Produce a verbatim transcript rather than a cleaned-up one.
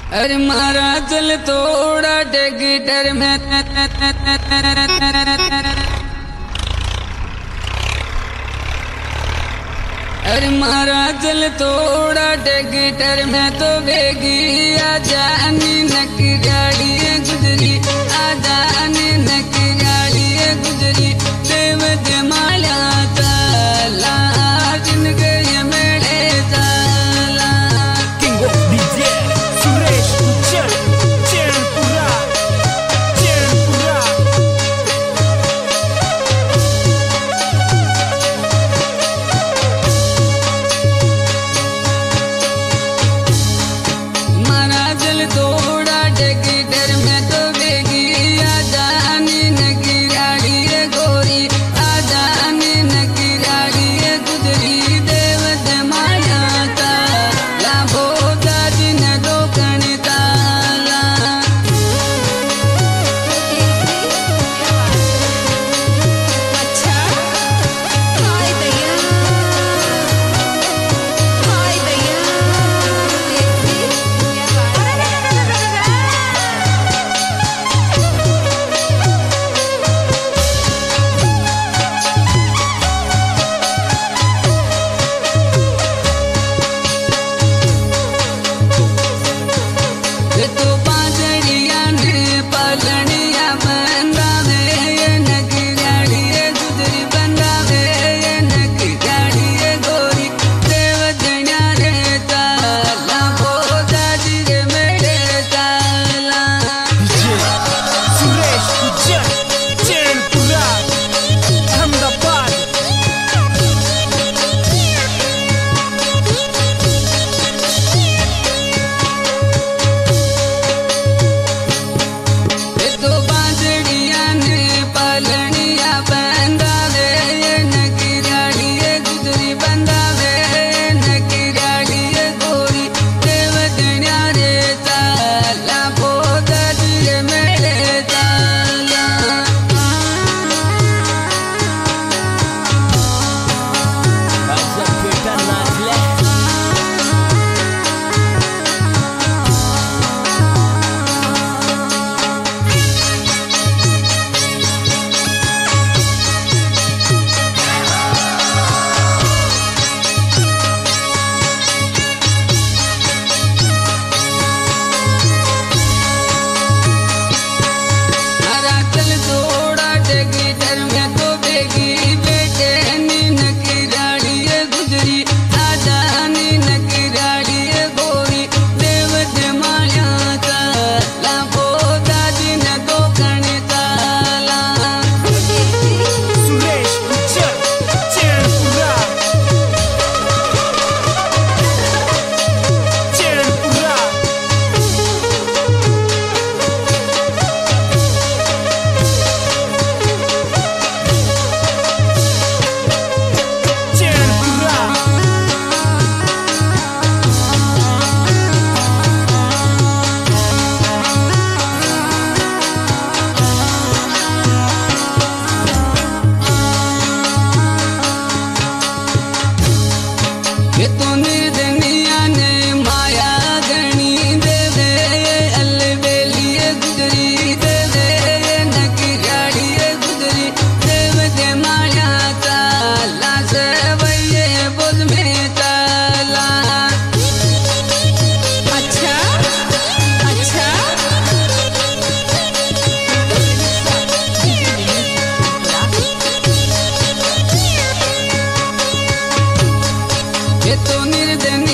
अरे मारा चल थोड़ा टिकटर में अरे मारा चल थोड़ा टिकटर में तो बेगी आजा नक गाड़ी गुजरी आजा नक गाड़ी गुजरी देव जमाला ताला जिनके ये मेरे ताला King of D J Suresh Ujjain Chainpura Chainpura मारा जल थोड़ा टिकटर में तो बेगी आजा नक गाड़ी गोरी आजा नक गाड़ी गुजरी देव जमाला ताला भोजा दिन दोकन ताला अच्छा हाय दैया हाय दैया देखी क्या ये तो बाजरिया ने पलनिया बंदा वे ये नक गाड़ी गुजरी बंदा वे ये नक गाड़ी गोरी देव जण्या रे ताला भोजा जी रे मेरे ताला सुरेश उज्जैन चैनपुरा अहमदाबाद ये तो बाजरिया ने पलनिया बंदा वे ये नक गाड़ी गुजरी बंदा वे ये नक गाड़ी गोरी देव जण्या रे ताला भोजा जी रे मेरे ताला गजब बेटा नाच ले मारा चल थोड़ा टिकटर में तो बेगी बेटे नक गाड़ी गुजरी आजा नक गाड़ी गोरी देव जमाया ताला भोजा दिन दोकन ताला सुरेश उज्जैन चैनपुरा चैनपुरा चैनपुरा ये तो निर्दनिया ने माया गणी देवे अलबेली गुजरी देवे नक गाड़ी गुजरी देव जमाया ताला सवैये बोल में ताला अच्छा अच्छा ये तो निर्दन